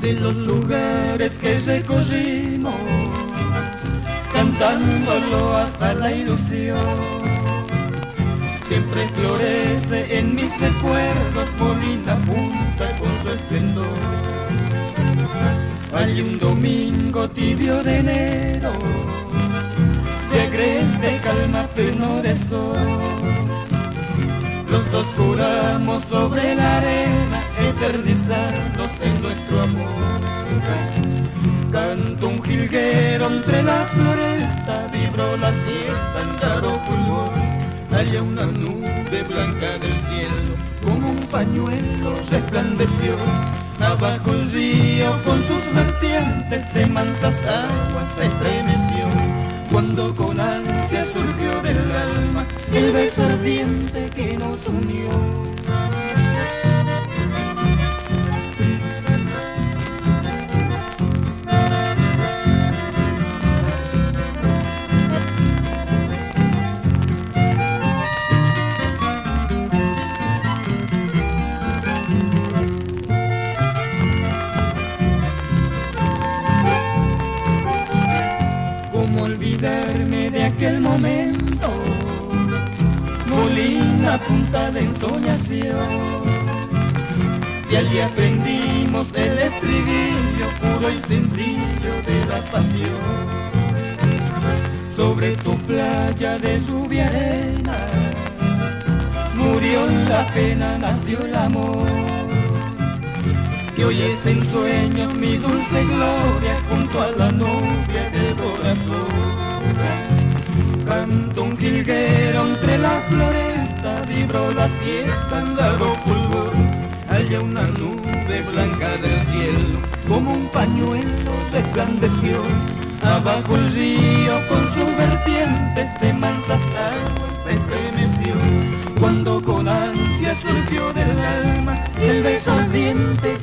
de los lugares que recorrimos, cantándolo hasta la ilusión. Siempre florece en mis recuerdos Molina Punta con su esplendor. Hay un domingo tibio de enero, de agreste calma pleno de sol. Los dos juramos sobre la arena eternizarnos en nuestro amor. Canto un jilguero entre la floresta, vibró la siesta en claro fulgor. Allá una nube blanca del cielo, como un pañuelo resplandeció. Abajo el río con sus vertientes de mansas aguas se estremeció. Cuando con ansia surgió del alma el beso ardiente que nos unió. ¿Cómo olvidarme de aquel momento? Molina Punta de ensoñación. Si allí aprendimos el estribillo puro y sencillo de la pasión. Sobre tu playa de lluvia arena murió la pena, nació el amor. Y hoy es en sueños mi dulce gloria junto a la novia del corazón. Canto un jilguero entre la floresta, vibró la siesta en largo fulgor. Allá una nube blanca del cielo, como un pañuelo resplandeció. Abajo el río con sus vertientes de mansas aguas se estremeció. Cuando con ansia surgió del alma el beso ardiente